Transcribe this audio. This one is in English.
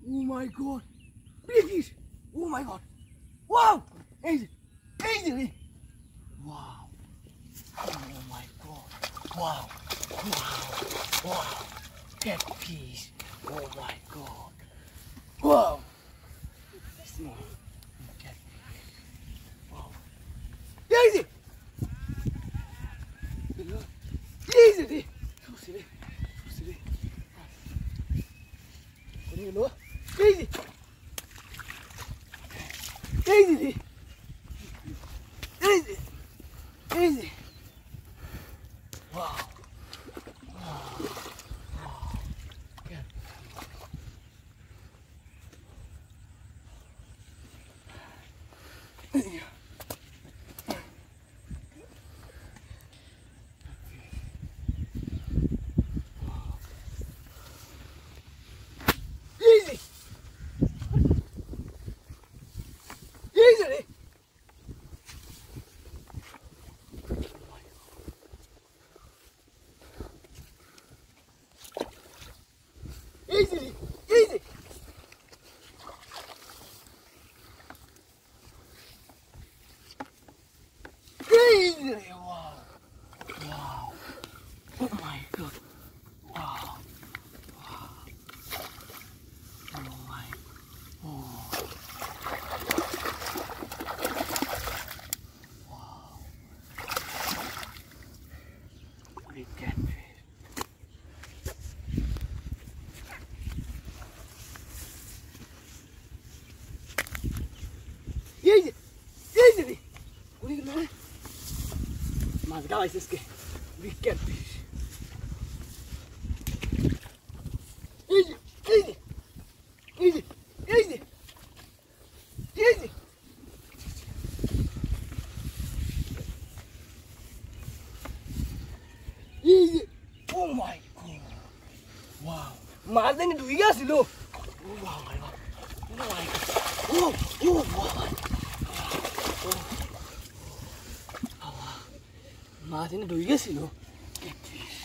Oh my god. Please. Oh my god. Wow. Easy. Easy. Wow. Oh my god. Wow. Wow. Wow. Catfish. Oh my god. Wow. Small. Catfish. Wow. Easy. Easy. Easy. Easy. Easy. Easy. Easy. Easy. Wow. Wow. Wow. Good. Easy. Easy. Easy. Easy. Easy. Wow. Wow. Oh my god. Wow. Wow. Oh my. Oh. Wow. Big catfish. Easy. Easy. What are you doing? Mas guys, this guy. Big catfish. Easy. Easy. Easy. Easy. Easy. Easy. Oh my god. Wow. मार देंगे डूबेगा सिलो. Oh my god. Oh my god. Oh. Oh wow. Oh. मार देंगे डूबेगा सिलो.